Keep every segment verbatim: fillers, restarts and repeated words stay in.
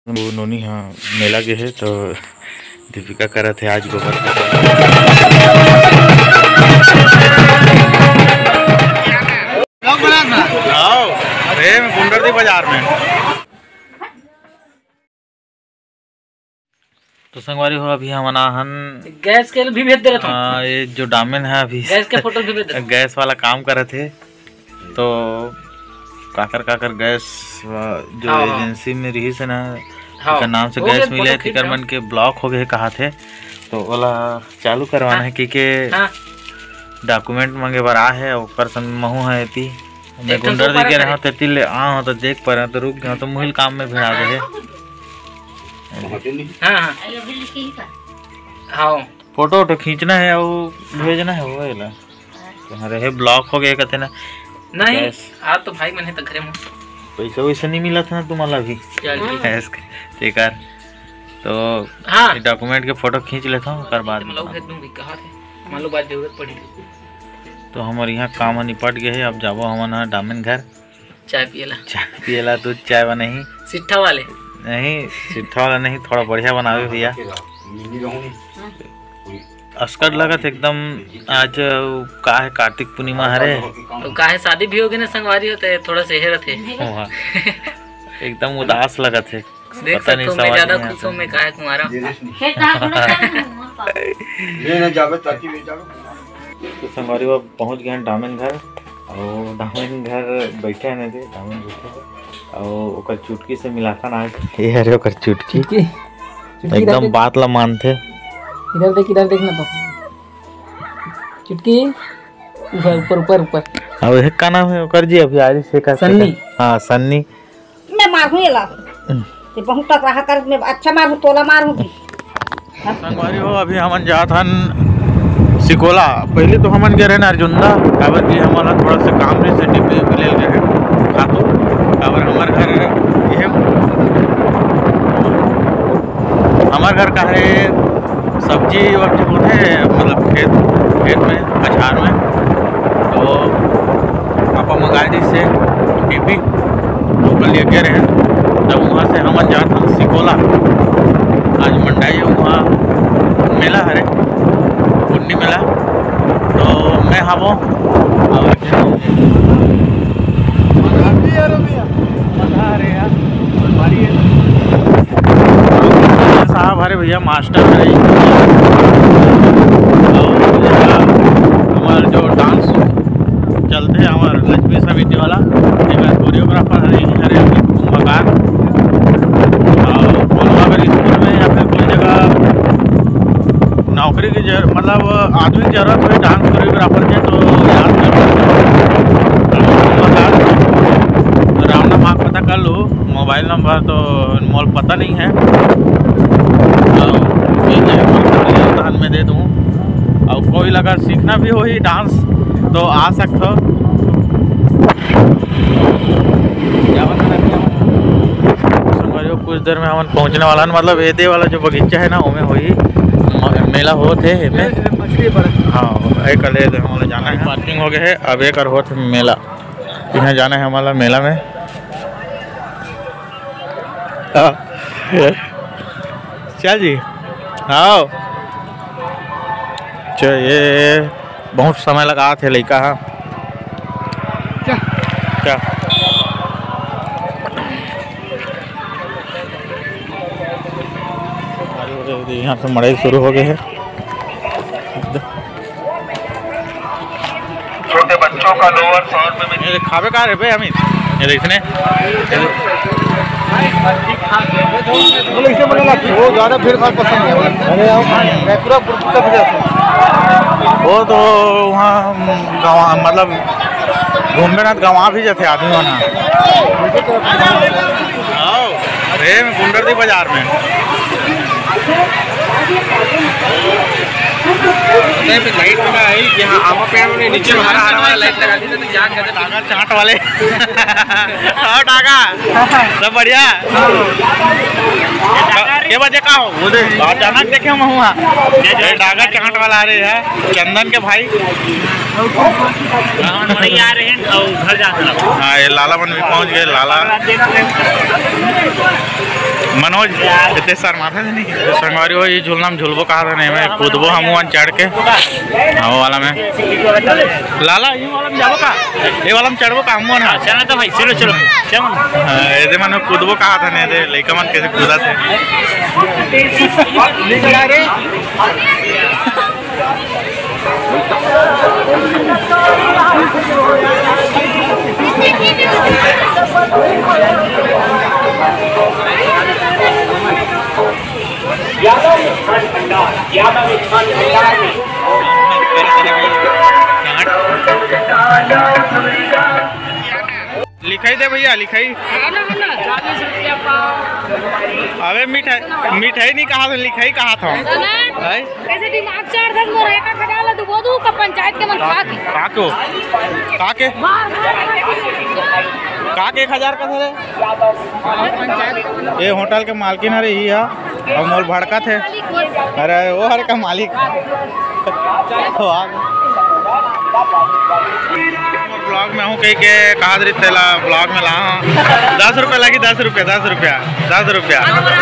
वो नोनी हाँ मेला गए है तो दीपिका करा थे आज गोबर अरे गुंडरदी बाजार में। तो संगवारी हो अभी हम हन गैस के भी भेज दे रहे थे। ये जो डामेन है अभी गैस के फोटो भी भेज दे गैस वाला काम करे थे तो काकर काकर गैस जो एजेंसी में रही से ना का नाम से गैस मिले तिकर मन के ब्लॉक हो गए कहा थे तो वाला चालू करवाना है कि के डॉक्यूमेंट मांगे बर आ है ऊपर सन महू है एती मैं गुंडर दी के रहा तेती ले आ हो तो देख पर तो रुक गया तो मुहिल काम में भिड़ा गए। हां हां फोटो तो खींचना है और भेजना है वो वाला अरे है ब्लॉक हो गए कहते ना नहीं आ तो भाई मैंने तो घरे में पैसा वैसा नहीं मिला था ना तुम्हारा भी गैस के तो हाँ डॉक्यूमेंट के फोटो खींच लेता हूँ कर बाद मालूम बात जरूरत पड़ी तो हमारे यहाँ काम निपट गए है। अब जाबो हमारा डामेन घर चाय पियला चाय पियला दूध चाय बना ही सिट्ठा वाले नहीं सिट्ठा वाला नहीं थोड़ा बढ़िया बनावे भैया अस्कर लगत एकदम आज का है कार्तिक पूर्णिमा हरे तो का है शादी भी होगी ना संगवारी होते थोड़ा सेहरा थे एकदम उदास लगत है पता नहीं मैं ज्यादा खुश हूं मैं काहे तुम्हारा ये ना जावे ताकि ले जावे। तो संगवारी वो पहुंच गए डामेन घर और डामेन घर बैठे हैं थे डामेन बैठे और ओकर चुटकी से मिलाता ना ये अरे ओकर चुटकी एकदम बात ला मानते इधर देख इधर देखना तो चुटकी ऊपर ऊपर ऊपर ऊपर अब है का नाम है ओकर जी अभी आज से का सन्नी हां सन्नी मैं मारू एला ते बहुत तक रहा कर मैं अच्छा मारू तोला मारूंगी। संगवारी हो अभी हमन जात हन सिकोला पहले तो हमन गए रहे ना अर्जुंदा काबर की हमारा थोड़ा सा काम रे से डिब्बे पे ले गए खातो काबर हमार घर ये हमार घर का है सब्जी वब्जी होते मतलब खेत खेत में अचार में तो पापा मंगाए जिससे डिब्बी तो कल गए रहे तब वहाँ से हमन जात हम सिकोला आज मंडाई वहाँ मेला हरे कुंडी मेला तो मैं हावो और साहब हरे भैया मास्टर हरे हमारे जो डांस चलते हैं हमारे लक्ष्मी समिति वाला एक कोरियोग्राफर हरे हरे अपने कुटुम्बकार और अगर स्कूल में या फिर कोई जगह नौकरी की जर मतलब आदमी की जरूरत हुई डांस कोरियोग्राफर के तो याद करो राम नाम आप पता कर लो मोबाइल नंबर तो मोल पता नहीं है तो में दे दूँ और कोई लगा सीखना भी हो ही डांस तो आ सकते हो कुछ देर में हम पहुंचने वाला मतलब एदे वाला जो बगीचा है ना वो में हो ही मेला होते है हाँ एक हमारा जाना है पार्किंग हो गया है अब एक और होत मेला यहाँ जाना है हमारा मेला में चल जी हाँ चल ये बहुत समय लगा थे लड़का हाँ क्या क्या यहाँ से मड़ाई शुरू हो गए हैं छोटे बच्चों का लोअर सौ रुपये में खावे का है अमित ये देखने वो ज़्यादा भीड़ भाड़ पसंद है पूरा वो तो वहाँ गाँव मतलब घूमने ना गाँव भी जाते आदमी वहाँ अरे गुंडरदी बाजार में लाइट लगा है यहाँ आमा पेड़ में नीचे हरा हरा वाला लाइट लगा दी तो जान कहते टागा चाट वाले हाँ टागा सब बढ़िया के बजे का हो वो अचानक देखे हम वहाँ डागर चाट वाला आ रहे है चंदन के भाई आ रहे हैं और घर जा हाँ ये लाला बन भी पहुँच गए लाला मनोज इतने सर माथा से नहीं संगवारी हो ये झूलना में झूलबो कहा था नहीं मैं कूदबो हम वहाँ चढ़ के हाँ वो वाला में लाला ये वाला में जाबो का ये वाला में चढ़बो का हम ना चलो तो भाई चलो चलो चलो हाँ ये मन कूदबो कहा था नहीं दे लड़का मन कैसे कूदा थे लिखाई दे भैया लिखाई अबे मिठाई मिठाई नहीं कहा था लिखाई कहा था कैसे दिमाग चार दस मोर एक खटाला तो बोदू का पंचायत के मन खा के का को का के का के एक हजार का था ये होटल के मालकिन अरे ही है और मोल भड़का थे अरे वो हर का मालिक ब्लॉग में हूँ कहीं के कहा तेला ब्लॉग में ला दस रुपया लगी दस रुपया दस रुपया दस रुपया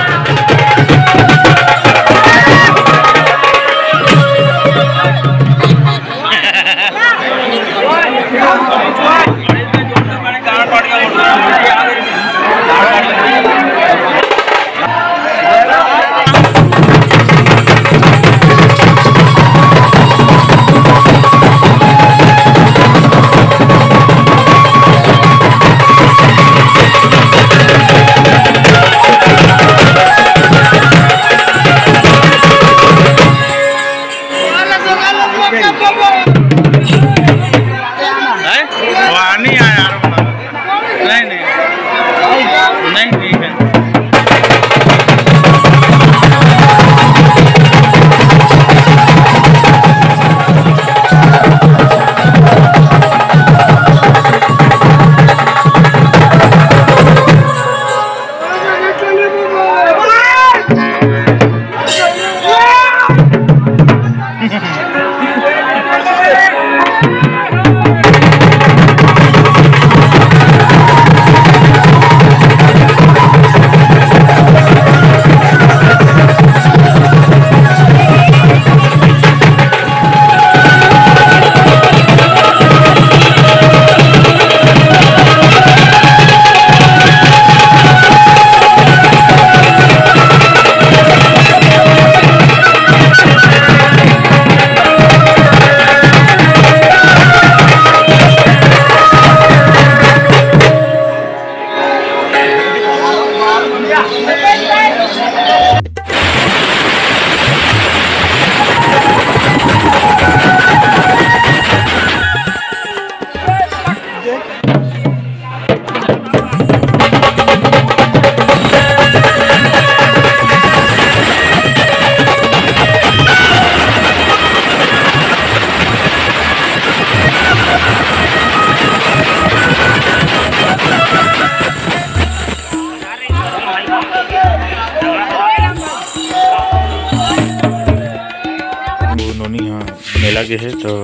मेला के है तो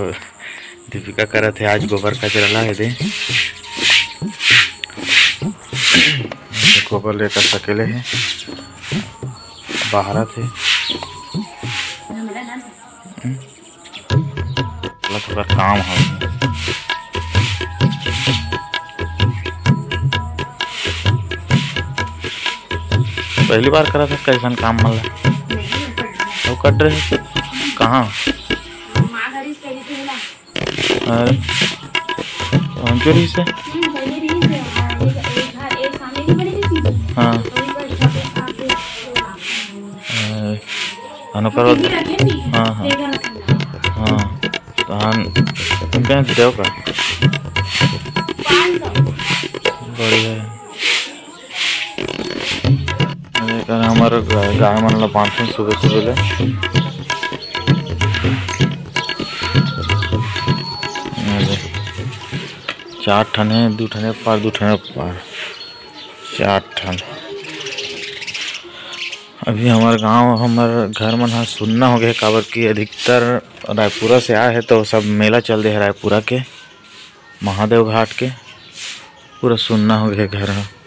दीपिका करत है आज गोबर का चला है दे गोबर लेकर सकेले है बाहर थे थोड़ा काम है पहली बार करा था कैसा काम मतलब वो कट रहे कहाँ चोरी से हाँ अनुकर हाँ हाँ हाँ तो हम क्या देव का बढ़िया हमारे गाय मन ला पाँच सौ सुबह सुबह ले चार ठन है दो ठने पार दो ठने पार चार ठन अभी हमारे गांव हमारे घर मन ह सुनना हो गए काबर की अधिकतर रायपुरा से आए है तो सब मेला चल रहे है रायपुरा के महादेव घाट के पूरा सुनना हो गया घर है।